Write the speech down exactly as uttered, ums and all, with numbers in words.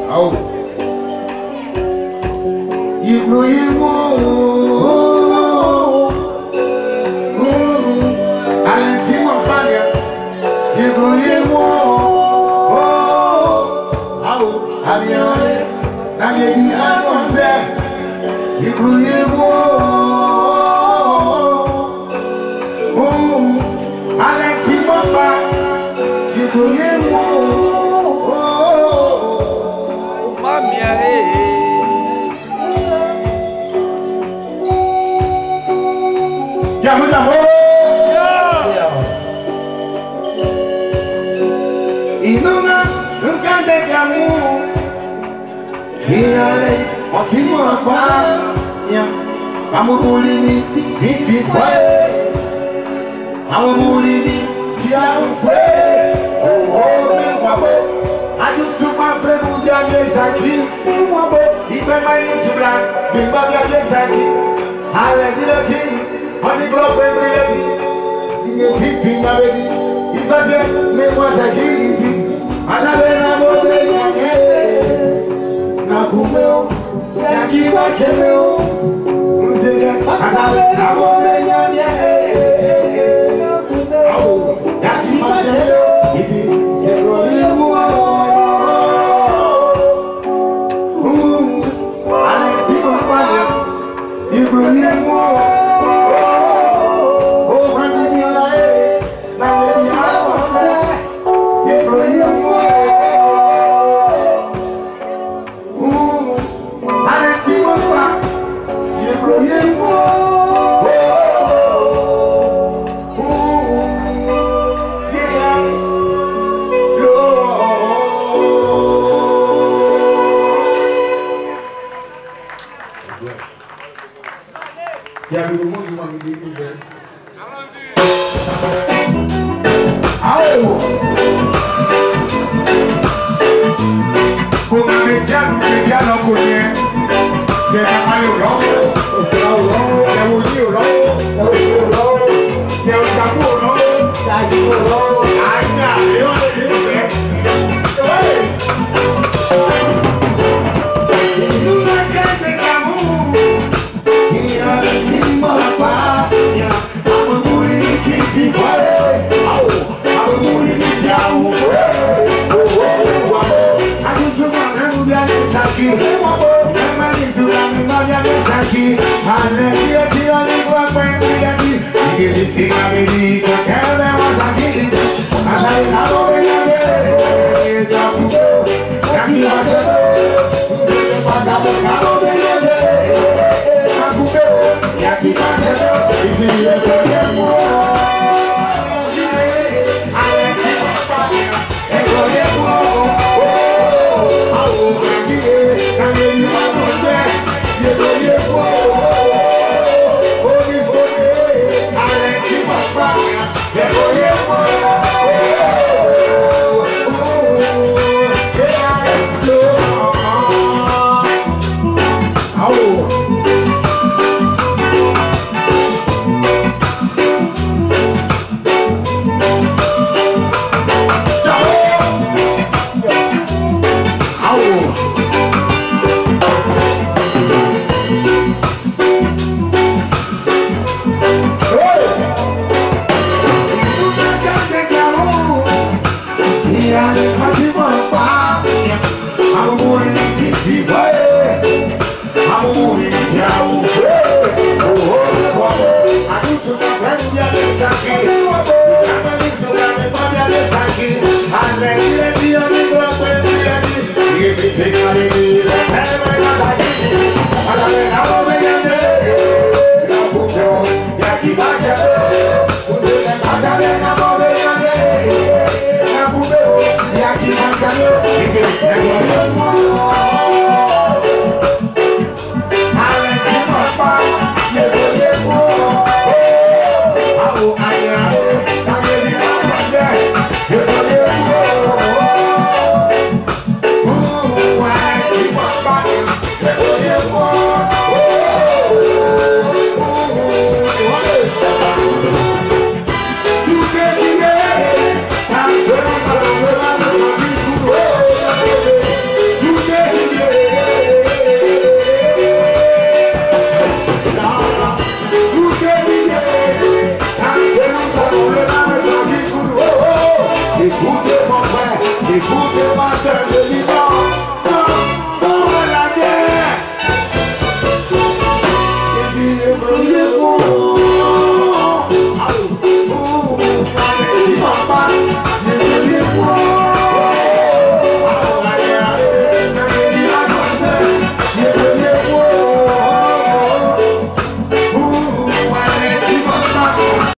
Oh. Ibnu imu. Alenti mo panya. Ibnu imu. Oh. Aliane. Na yedi amonze. Ibnu imu. Oh. Alenti mo pa. Ibnu imu. Jamu jamu. Inunga ngkande kamu. Hiale otimu apa? Ya. Kamu ulini hivi kwe. Kamu ulini dia kwe. Oh oh mengwabe. Aju suma fremu dia gesaki. Mengwabe. Ibe maini sublan. Mengwa dia gesaki. Ale dilati. Oni globe every in your peeping already. Is that it? Me was a guilty. Another number Nakumeo, Naki Wachemeo, Musea, another number Naki Wachemeo, if you get I think of fire. You bring him more. Whoa! Fui